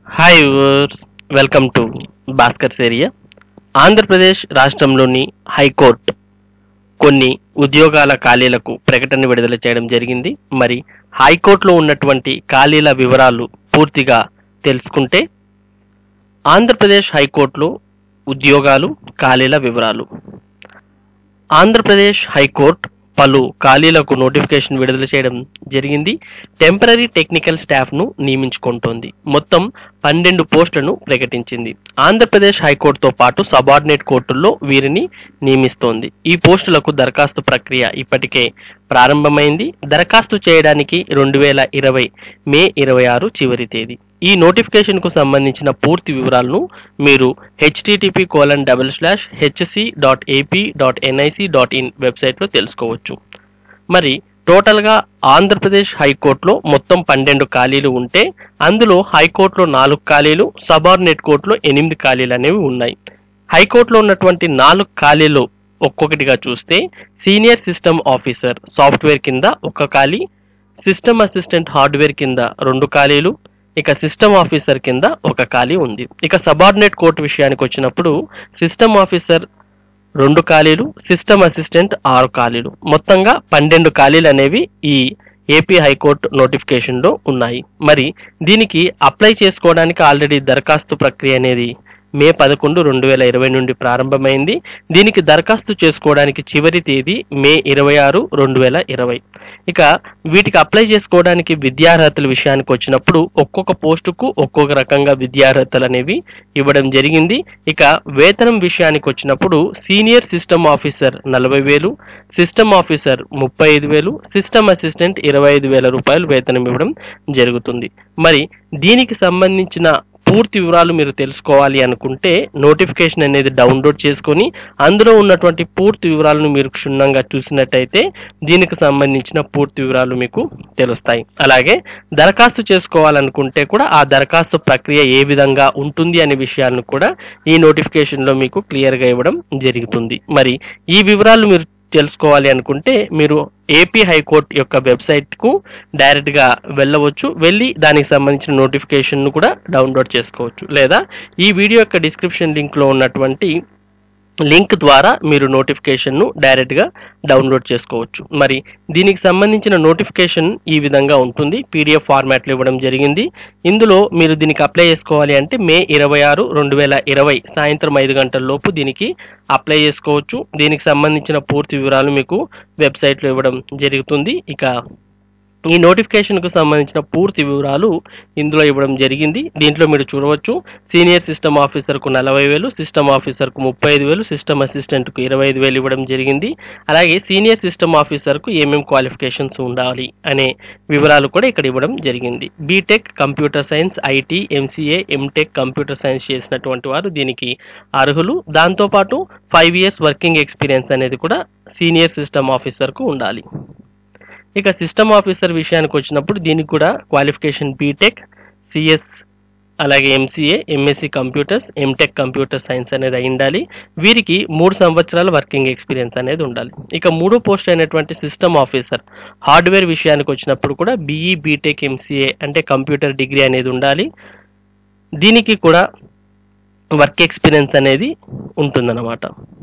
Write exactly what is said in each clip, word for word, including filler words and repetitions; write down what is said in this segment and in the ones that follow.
Hi viewers, welcome to Bhaskar's area. Andhra Pradesh రాష్ట్రంలోని high court కొన్ని ఉద్యోగాల ఖాళీలకు ప్రకటన విడుదల చేయడం జరిగింది. మరి హైకోర్టులో ఉన్నటువంటి ఖాళీల వివరాలు పూర్తిగా తెలుసుకుంటే, ఆంధ్రప్రదేశ్ హైకోర్టులో ఉద్యోగాలు ఖాళీల వివరాలు. ఆంధ్రప్రదేశ్ హైకోర్టు పలు ఖాళీలకు నోటిఫికేషన్ విడుదల చేయడం జరిగింది. టెంపరరీ టెక్నికల్ స్టాఫ్ను నియమించుకుంటోంది. మొత్తం పన్నెండు పోస్టులను ప్రకటించింది. ఆంధ్రప్రదేశ్ హైకోర్టుతో పాటు సబార్డినేట్ కోర్టుల్లో వీరిని నియమిస్తోంది. ఈ పోస్టులకు దరఖాస్తు ప్రక్రియ ఇప్పటికే ప్రారంభమైంది. దరఖాస్తు చేయడానికి రెండు వేల ఇరవై మే ఇరవై ఆరు చివరి తేదీ. ఈ నోటిఫికేషన్కు సంబంధించిన పూర్తి వివరాలను మీరు HTTP colon double slash HC dot AP dot NIC dot in వెబ్సైట్లో తెలుసుకోవచ్చు. మరి టోటల్గా ఆంధ్రప్రదేశ్ హైకోర్టులో మొత్తం పన్నెండు ఖాళీలు ఉంటే, అందులో హైకోర్టులో నాలుగు ఖాళీలు, సబార్డినేట్ కోర్టులో ఎనిమిది ఖాళీలు అనేవి ఉన్నాయి. హైకోర్టులో ఉన్నటువంటి నాలుగు ఖాళీలు ఒక్కొక్కటిగా చూస్తే, సీనియర్ సిస్టమ్ ఆఫీసర్ సాఫ్ట్వేర్ కింద ఒక ఖాళీ, సిస్టమ్ అసిస్టెంట్ హార్డ్వేర్ కింద రెండు ఖాళీలు, ఇక సిస్టమ్ ఆఫీసర్ కింద ఒక ఖాళీ ఉంది. ఇక సబార్డినేట్ కోర్టు విషయానికి వచ్చినప్పుడు, సిస్టమ్ ఆఫీసర్ రెండు ఖాళీలు, సిస్టమ్ అసిస్టెంట్ ఆరు ఖాళీలు, మొత్తంగా పన్నెండు ఖాళీలు అనేవి ఈ ఏపీ హైకోర్టు నోటిఫికేషన్లో ఉన్నాయి. మరి దీనికి అప్లై చేసుకోవడానికి ఆల్రెడీ దరఖాస్తు ప్రక్రియ అనేది మే పదకొండు రెండు వేల ఇరవై నుండి ప్రారంభమైంది. దీనికి దరఖాస్తు చేసుకోవడానికి చివరి తేదీ మే ఇరవై ఆరు రెండు వేల ఇరవై. ఇక వీటికి అప్లై చేసుకోవడానికి విద్యార్హతల విషయానికి వచ్చినప్పుడు, ఒక్కొక్క పోస్టుకు ఒక్కొక్క రకంగా విద్యార్హతలు అనేవి ఇవ్వడం జరిగింది. ఇక వేతనం విషయానికి వచ్చినప్పుడు, సీనియర్ సిస్టమ్ ఆఫీసర్ నలభై వేలు, సిస్టమ్ ఆఫీసర్ ముప్పై ఐదు వేలు, సిస్టమ్ అసిస్టెంట్ ఇరవై ఐదు వేల రూపాయలు వేతనం ఇవ్వడం జరుగుతుంది. మరి దీనికి సంబంధించిన పూర్తి వివరాలు మీరు తెలుసుకోవాలి అనుకుంటే, నోటిఫికేషన్ అనేది డౌన్లోడ్ చేసుకొని అందులో ఉన్నటువంటి పూర్తి వివరాలను మీరు క్షుణ్ణంగా చూసినట్టయితే దీనికి సంబంధించిన పూర్తి వివరాలు మీకు తెలుస్తాయి. అలాగే దరఖాస్తు చేసుకోవాలనుకుంటే కూడా ఆ దరఖాస్తు ప్రక్రియ ఏ విధంగా ఉంటుంది అనే విషయాలను కూడా ఈ నోటిఫికేషన్లో మీకు క్లియర్గా ఇవ్వడం జరుగుతుంది. మరి ఈ వివరాలు మీరు తెలుసుకోవాలి అనుకుంటే, మీరు ఏపీ హైకోర్టు యొక్క వెబ్సైట్కు డైరెక్ట్గా వెళ్ళవచ్చు. వెళ్ళి దానికి సంబంధించిన నోటిఫికేషన్ను కూడా డౌన్లోడ్ చేసుకోవచ్చు. లేదా ఈ వీడియో యొక్క డిస్క్రిప్షన్ లింక్లో ఉన్నటువంటి లింక్ ద్వారా మీరు నోటిఫికేషన్ను డైరెక్ట్గా డౌన్లోడ్ చేసుకోవచ్చు. మరి దీనికి సంబంధించిన నోటిఫికేషన్ ఈ విధంగా ఉంటుంది. పీడిఎఫ్ ఫార్మాట్లో ఇవ్వడం జరిగింది. ఇందులో మీరు దీనికి అప్లై చేసుకోవాలి అంటే మే ఇరవై ఆరు రెండు వేల ఇరవై సాయంత్రం ఐదు గంటల లోపు దీనికి అప్లై చేసుకోవచ్చు. దీనికి సంబంధించిన పూర్తి వివరాలు మీకు వెబ్సైట్లో ఇవ్వడం జరుగుతుంది. ఇక ఈ నోటిఫికేషన్కు సంబంధించిన పూర్తి వివరాలు ఇందులో ఇవ్వడం జరిగింది. దీంట్లో మీరు చూడవచ్చు, సీనియర్ సిస్టమ్ ఆఫీసర్కు నలభై వేలు, సిస్టమ్ ఆఫీసర్కు ముప్పై ఐదు వేలు, సిస్టమ్ అసిస్టెంట్కు ఇరవై ఐదు వేలు ఇవ్వడం జరిగింది. అలాగే సీనియర్ సిస్టమ్ ఆఫీసర్కు ఏమేమి క్వాలిఫికేషన్స్ ఉండాలి అనే వివరాలు కూడా ఇక్కడ ఇవ్వడం జరిగింది. BTech computer science, IT, MCA, MTech computer science చేసినటువంటి వారు దీనికి అర్హులు. దాంతోపాటు ఫైవ్ ఇయర్స్ వర్కింగ్ ఎక్స్పీరియన్స్ అనేది కూడా సీనియర్ సిస్టమ్ ఆఫీసర్కు ఉండాలి. ఇక సిస్టమ్ ఆఫీసర్ విషయానికి వచ్చినప్పుడు దీనికి కూడా క్వాలిఫికేషన్ బీటెక్, సిఎస్, అలాగే MCA, MSc computers, MTech computer science అనేది అయి ఉండాలి. వీరికి మూడు సంవత్సరాల వర్కింగ్ ఎక్స్పీరియన్స్ అనేది ఉండాలి. ఇక మూడో పోస్ట్ అయినటువంటి సిస్టమ్ ఆఫీసర్ హార్డ్వేర్ విషయానికి వచ్చినప్పుడు కూడా బీఈ, బీటెక్, ఎంసీఏ అంటే కంప్యూటర్ డిగ్రీ అనేది ఉండాలి. దీనికి కూడా వర్క్ ఎక్స్పీరియన్స్ అనేది ఉంటుందన్నమాట.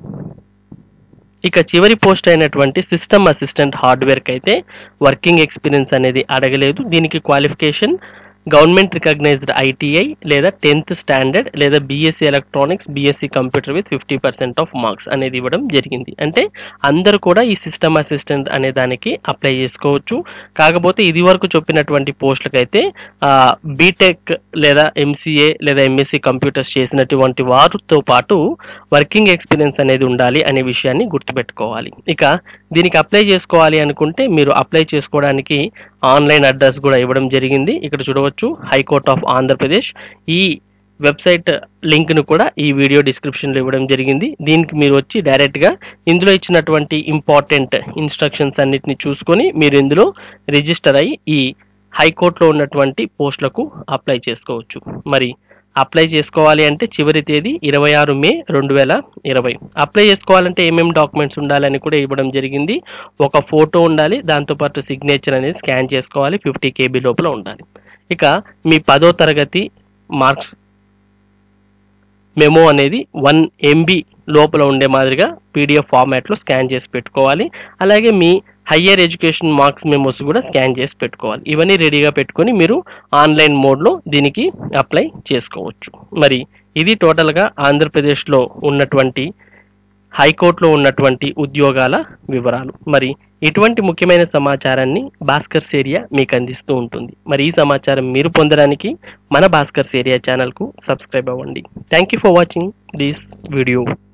ఇక చివరి పోస్ట్ అయినటువంటి సిస్టమ్ అసిస్టెంట్ హార్డ్వేర్కి అయితే వర్కింగ్ ఎక్స్పీరియన్స్ అనేది అడగలేదు. దీనికి క్వాలిఫికేషన్ గవర్నమెంట్ రికగ్నైజ్డ్ ఐటీఐ లేదా టెన్త్ స్టాండర్డ్ లేదా BSc electronics, BSc computer with fifty percent of marks అనేది ఇవ్వడం జరిగింది. అంటే అందరూ కూడా ఈ సిస్టమ్ అసిస్టెంట్ అనే దానికి అప్లై చేసుకోవచ్చు. కాకపోతే ఇది వరకు చెప్పినటువంటి పోస్టులకైతే బీటెక్ లేదా ఎంసీఏ లేదా ఎంఎస్సీ కంప్యూటర్స్ చేసినటువంటి వారితో పాటు వర్కింగ్ ఎక్స్పీరియన్స్ అనేది ఉండాలి అనే విషయాన్ని గుర్తుపెట్టుకోవాలి. ఇక దీనికి అప్లై చేసుకోవాలి అనుకుంటే మీరు అప్లై చేసుకోవడానికి ఆన్లైన్ అడ్రస్ కూడా ఇవ్వడం జరిగింది. ఇక్కడ చూడవచ్చు, హైకోర్ట్ ఆఫ్ ఆంధ్రప్రదేశ్. ఈ వెబ్సైట్ లింక్ను కూడా ఈ వీడియో డిస్క్రిప్షన్లో ఇవ్వడం జరిగింది. దీనికి మీరు వచ్చి డైరెక్ట్గా ఇందులో ఇచ్చినటువంటి ఇంపార్టెంట్ ఇన్స్ట్రక్షన్స్ అన్నిటిని చూసుకొని మీరు ఇందులో రిజిస్టర్ అయ్యి ఈ హైకోర్టులో ఉన్నటువంటి పోస్టులకు అప్లై చేసుకోవచ్చు. మరి అప్లై చేసుకోవాలి అంటే చివరి తేదీ ఇరవై ఆరు మే రెండు వేల ఇరవై. అప్లై చేసుకోవాలంటే ఏమేమి డాక్యుమెంట్స్ ఉండాలని కూడా ఇవ్వడం జరిగింది. ఒక ఫోటో ఉండాలి, దాంతోపాటు సిగ్నేచర్ అనేది స్కాన్ చేసుకోవాలి, ఫిఫ్టీ కేబీ లోపల ఉండాలి. ఇక మీ పదో తరగతి మార్క్స్ మెమో అనేది వన్ ఎంబీ లోపల ఉండే మాదిరిగా పీడిఎఫ్ ఫార్మాట్లో స్కాన్ చేసి పెట్టుకోవాలి. అలాగే మీ హయ్యర్ ఎడ్యుకేషన్ మార్క్స్ మెమోస్ కూడా స్కాన్ చేసి పెట్టుకోవాలి. ఇవన్నీ రెడీగా పెట్టుకొని మీరు ఆన్లైన్ మోడ్లో దీనికి అప్లై చేసుకోవచ్చు. మరి ఇది టోటల్గా ఆంధ్రప్రదేశ్లో ఉన్నటువంటి హైకోర్టులో ఉన్నటువంటి ఉద్యోగాల వివరాలు. మరి ఇటువంటి ముఖ్యమైన సమాచారాన్ని భాస్కర్స్ ఏరియా మీకు అందిస్తూ ఉంటుంది. మరి ఈ సమాచారం మీరు పొందడానికి మన భాస్కర్స్ ఏరియా ఛానల్కు సబ్స్క్రైబ్ అవ్వండి. Thank you for watching this video.